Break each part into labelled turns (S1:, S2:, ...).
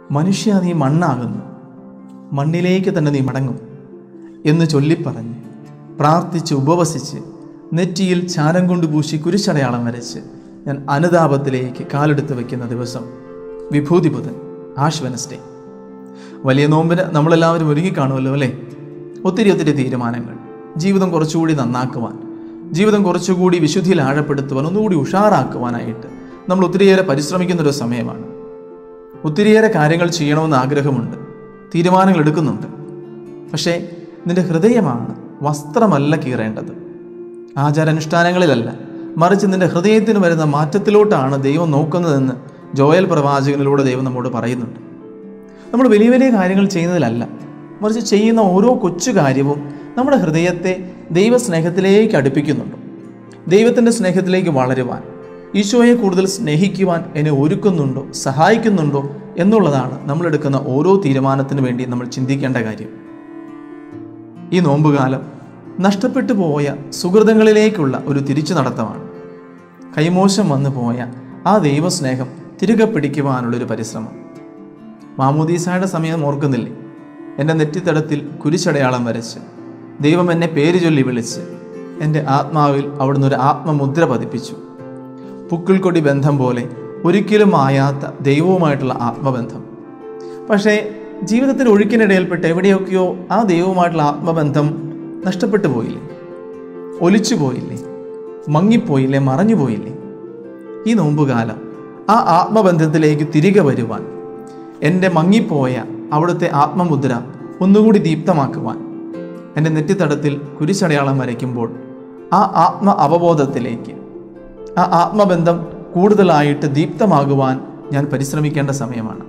S1: മനുഷ്യ നീ മണ്ണാകുന്നു, മണ്ണിലേക്ക് തന്നെ നീ മടങ്ങും എന്ന് ചൊല്ലിപ്പറഞ്ഞ് പ്രാർത്ഥിച്ച് ഉപവസിച്ച് നെറ്റിയിൽ ചാരം കൊണ്ട് പൂശി കുരിശടയാളം വരച്ച് ഞാൻ അനുതാപത്തിലേക്ക് കാലെടുത്ത് വയ്ക്കുന്ന ദിവസം വിഭൂതി ബുധൻ, ആഷ് വെനസ്ഡേ. വലിയ നോമ്പിന് നമ്മളെല്ലാവരും ഒരുങ്ങിക്കാണുമല്ലോ അല്ലേ? ഒത്തിരി തീരുമാനങ്ങൾ, ജീവിതം കുറച്ചുകൂടി നന്നാക്കുവാൻ, ജീവിതം കുറച്ചുകൂടി വിശുദ്ധിയിൽ ആഴപ്പെടുത്തുവാൻ, ഒന്നുകൂടി ഉഷാറാക്കുവാനായിട്ട് നമ്മൾ ഒത്തിരിയേറെ പരിശ്രമിക്കുന്നൊരു സമയമാണ്. ഒത്തിരിയേറെ കാര്യങ്ങൾ ചെയ്യണമെന്ന് ആഗ്രഹമുണ്ട്, തീരുമാനങ്ങൾ എടുക്കുന്നുണ്ട്. പക്ഷേ നിന്റെ ഹൃദയമാണ്, വസ്ത്രമല്ല കീറേണ്ടത്, ആചാരാനുഷ്ഠാനങ്ങളിലല്ല, മറിച്ച് നിന്റെ ഹൃദയത്തിന് വരുന്ന മാറ്റത്തിലോട്ടാണ് ദൈവം നോക്കുന്നതെന്ന് ജോയൽ പ്രവാചകനിലൂടെ ദൈവം നമ്മോട് പറയുന്നുണ്ട്. നമ്മൾ വലിയ വലിയ കാര്യങ്ങൾ ചെയ്യുന്നതിലല്ല, മറിച്ച് ചെയ്യുന്ന ഓരോ കൊച്ചു കാര്യവും നമ്മുടെ ഹൃദയത്തെ ദൈവസ്നേഹത്തിലേക്ക് അടുപ്പിക്കുന്നുണ്ടോ, ദൈവത്തിൻ്റെ സ്നേഹത്തിലേക്ക് വളരുവാൻ, ഈശോയെ കൂടുതൽ സ്നേഹിക്കുവാൻ എന്നെ ഒരുക്കുന്നുണ്ടോ, സഹായിക്കുന്നുണ്ടോ എന്നുള്ളതാണ് നമ്മളെടുക്കുന്ന ഓരോ തീരുമാനത്തിന് വേണ്ടി നമ്മൾ ചിന്തിക്കേണ്ട കാര്യം. ഈ നോമ്പുകാലം നഷ്ടപ്പെട്ടു പോയ സുഹൃതങ്ങളിലേക്കുള്ള ഒരു തിരിച്ചു നടത്തമാണ്. കൈമോശം വന്നു പോയ ആ ദൈവസ്നേഹം തിരികെ പിടിക്കുവാനുള്ളൊരു പരിശ്രമം. മാമോദീസായുടെ സമയം ഓർക്കുന്നില്ലേ? എൻ്റെ നെറ്റിത്തടത്തിൽ കുരിശടയാളം വരച്ച് ദൈവം എന്നെ പേര് ചൊല്ലി വിളിച്ച് എൻ്റെ ആത്മാവിൽ അവിടുന്ന് ഒരു ആത്മമുദ്ര പതിപ്പിച്ചു. പുക്കിൾ കൊടി ബന്ധം പോലെ ഒരിക്കലും മായാത്ത ദൈവവുമായിട്ടുള്ള ആത്മബന്ധം. പക്ഷേ ജീവിതത്തിൽ ഒഴുക്കിനിടയിൽപ്പെട്ട് എവിടെയൊക്കെയോ ആ ദൈവവുമായിട്ടുള്ള ആത്മബന്ധം നഷ്ടപ്പെട്ടു പോയില്ലേ, ഒലിച്ചു പോയില്ലേ, മങ്ങിപ്പോയില്ലേ, മറഞ്ഞുപോയില്ലേ? ഈ നോമ്പുകാലം ആ ആത്മബന്ധത്തിലേക്ക് തിരികെ വരുവാൻ, എൻ്റെ മങ്ങിപ്പോയ അവിടുത്തെ ആത്മമുദ്ര ഒന്നുകൂടി ദീപ്തമാക്കുവാൻ, എൻ്റെ നെറ്റിത്തടത്തിൽ കുരിശടയാളം വരയ്ക്കുമ്പോൾ ആ ആത്മ അവബോധത്തിലേക്ക്, ആ ആത്മബന്ധം കൂടുതലായിട്ട് ദീപ്തമാകുവാൻ ഞാൻ പരിശ്രമിക്കേണ്ട സമയമാണ്.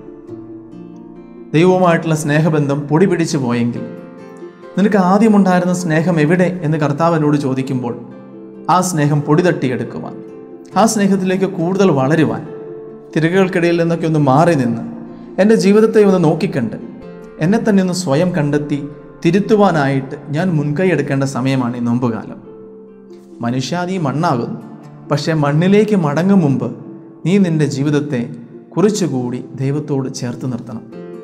S1: ദൈവവുമായിട്ടുള്ള സ്നേഹബന്ധം പൊടി പിടിച്ചു പോയെങ്കിൽ, നിനക്ക് ആദ്യമുണ്ടായിരുന്ന സ്നേഹം എവിടെ എന്ന് കർത്താവ് എന്നോട് ചോദിക്കുമ്പോൾ, ആ സ്നേഹം പൊടി തട്ടിയെടുക്കുവാൻ, ആ സ്നേഹത്തിലേക്ക് കൂടുതൽ വളരുവാൻ, തിരകൾക്കിടയിൽ നിന്നൊക്കെ ഒന്ന് മാറി നിന്ന് എൻ്റെ ജീവിതത്തെ ഒന്ന് നോക്കിക്കണ്ട് എന്നെ തന്നെ ഒന്ന് സ്വയം കണ്ടെത്തി തിരുത്തുവാനായിട്ട് ഞാൻ മുൻകൈ എടുക്കേണ്ട സമയമാണ് ഈ നോമ്പുകാലം. മനുഷ്യ നീ മണ്ണാകുന്നു, പക്ഷേ മണ്ണിലേക്ക് മടങ്ങും മുമ്പ് നീ നിൻ്റെ ജീവിതത്തെ കുറച്ചുകൂടി ദൈവത്തോട് ചേർത്ത് നിർത്തണം.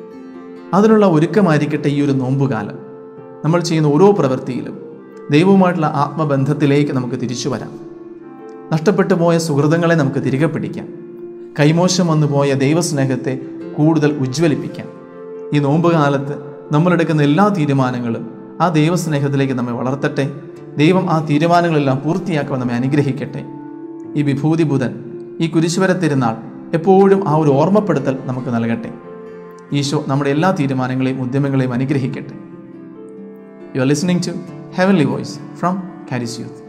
S1: അതിനുള്ള ഒരുക്കമായിരിക്കട്ടെ ഈ ഒരു നോമ്പുകാലം. നമ്മൾ ചെയ്യുന്ന ഓരോ പ്രവൃത്തിയിലും ദൈവവുമായിട്ടുള്ള ആത്മബന്ധത്തിലേക്ക് നമുക്ക് തിരിച്ചു വരാം. നഷ്ടപ്പെട്ടു പോയ സുഹൃതങ്ങളെ നമുക്ക് തിരികെ പിടിക്കാം. കൈമോശം വന്നു പോയ ദൈവസ്നേഹത്തെ കൂടുതൽ ഉജ്ജ്വലിപ്പിക്കാം. ഈ നോമ്പുകാലത്ത് നമ്മളെടുക്കുന്ന എല്ലാ തീരുമാനങ്ങളും ആ ദൈവസ്നേഹത്തിലേക്ക് നമ്മെ വളർത്തട്ടെ. ദൈവം ആ തീരുമാനങ്ങളെല്ലാം പൂർത്തിയാക്കാൻ നമ്മെ അനുഗ്രഹിക്കട്ടെ. ഈ വിഭൂതി ബുധൻ, ഈ കുരിശുവര തിരുനാൾ എപ്പോഴും ആ ഒരു ഓർമ്മപ്പെടുത്തൽ നമുക്ക് നൽകട്ടെ. ഈശോ നമ്മുടെ എല്ലാ തീരുമാനങ്ങളെയും ഉദ്യമങ്ങളെയും അനുഗ്രഹിക്കട്ടെ. You are listening to Heavenly Voice from Caris Youth.